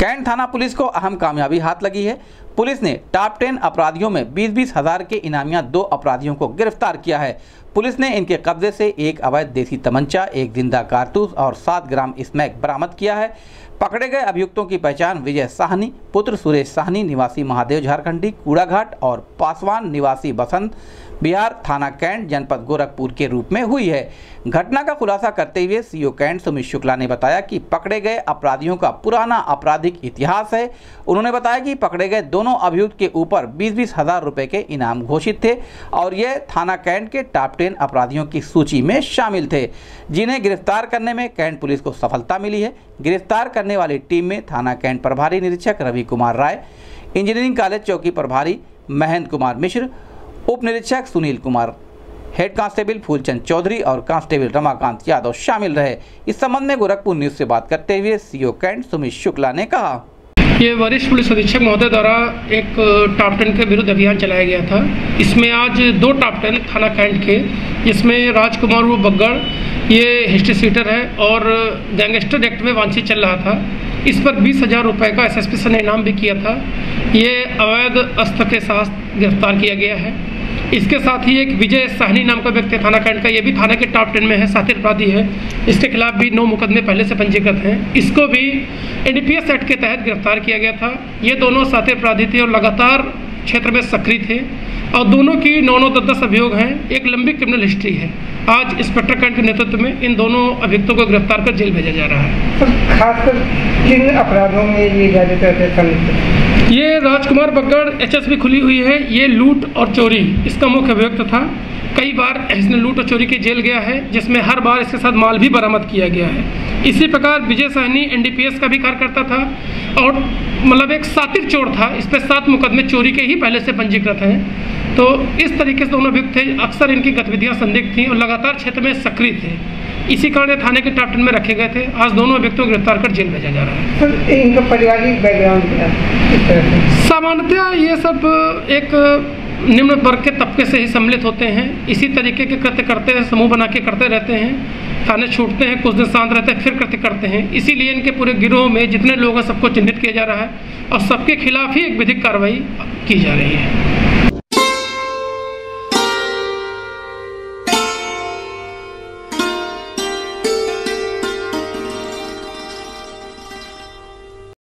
Cantt थाना police को अहम कामयाबी हाथ लगी है। पुलिस ने टॉप 10 अपराधियों में 20-20 हज़ार के इनामिया 2 अपराधियों को गिरफ्तार किया है। पुलिस ने इनके कब्जे से एक अवैध देसी तमंचा, एक जिंदा कारतूस और 7 ग्राम स्मैक बरामद किया है। पकड़े गए अभियुक्तों की पहचान विजय साहनी पुत्र सुरेश साहनी निवासी महादेव झारखंडी कूड़ाघाट और पासवान निवासी बसंत बिहार थाना कैंट जनपद गोरखपुर के रूप में हुई है। घटना का खुलासा करते हुए सीओ कैंट सुमित शुक्ला ने बताया कि पकड़े गए अपराधियों का पुराना आपराधिक इतिहास है। उन्होंने बताया कि पकड़े गए दोनों अभियुक्त के ऊपर 20-20 हज़ार रुपए के इनाम घोषित थे और ये थाना कैंट के टॉप 10 अपराधियों की सूची में शामिल थे, जिन्हें गिरफ्तार करने में कैंट पुलिस को सफलता मिली है। गिरफ्तार करने वाली टीम में थाना कैंट प्रभारी निरीक्षक रवि कुमार राय, इंजीनियरिंग कॉलेज चौकी प्रभारी महेंद्र कुमार मिश्र, उप निरीक्षक सुनील कुमार, हेड कांस्टेबल फूलचंद चौधरी और कांस्टेबल रमाकांत यादव शामिल रहे। इस संबंध में गोरखपुर न्यूज से बात करते हुए सीओ कैंट सुमित शुक्ला ने कहा, ये वरिष्ठ पुलिस अधीक्षक महोदय द्वारा एक टॉप 10 के विरुद्ध अभियान चलाया गया था। इसमें आज 2 टॉप 10 थाना कैंट के, जिसमें राजकुमार वो बग्गड़ ये हिस्ट्री सीटर है और गैंगस्टर एक्ट में वांछित चल रहा था। इस पर 20,000 रुपये का एसएसपी सर ने इनाम भी किया था। ये अवैध अस्त्र के साथ गिरफ्तार किया गया है। इसके साथ ही एक विजय साहनी नाम का व्यक्ति थाना कैंट का, ये भी थाना के टॉप 10 में है, साथी अपराधी है। इसके खिलाफ भी 9 मुकदमे पहले से पंजीकृत हैं। इसको भी एनडीपीएस एक्ट के तहत गिरफ्तार किया गया था। ये दोनों साथी अपराधी थे और लगातार क्षेत्र में सक्रिय थे और दोनों की 9-9, 10-10 अभियोग हैं। एक लंबी क्रिमिनल हिस्ट्री है। आज इंस्पेक्टर कैंट के नेतृत्व में इन दोनों अभियुक्तों को गिरफ्तार कर जेल भेजा जा रहा है। खासकर किन अपराधों में ये ज़्यादातर संलिप्त? ये राजकुमार बग्गड़ एचएसपी खुली हुई है। ये लूट और चोरी इसका मुख्य अभियुक्त था। कई बार इसने लूट और चोरी के जेल गया है, जिसमें हर बार इसके साथ माल भी बरामद किया गया है। इसी प्रकार विजय साहनी एनडीपीएस का भी कार्यकर्ता था और मतलब एक सातिर चोर था। इस पर 7 मुकदमे चोरी के ही पहले से पंजीकृत हैं। तो इस तरीके से दोनों अभियुक्त थे। अक्सर इनकी गतिविधियां संदिग्ध थीं और लगातार क्षेत्र में सक्रिय थे। इसी कारण थाने के टॉप 10 में रखे गए थे। आज दोनों अभियुक्तों को गिरफ्तार कर जेल भेजा जा रहा है। सर, इनका पारिवारिक बैकग्राउंड क्या है? सामान्यतः ये सब एक निम्न वर्ग के तबके से ही सम्मिलित होते हैं। इसी तरीके के कृत्य करते हैं, समूह बना के करते रहते हैं। थाने छूटते हैं, कुछ दिन शांत रहते हैं, फिर कृत्य करते हैं। इसीलिए इनके पूरे गिरोह में जितने लोग हैं सबको चिन्हित किया जा रहा है और सबके खिलाफ ही एक विधिक कार्रवाई की जा रही है।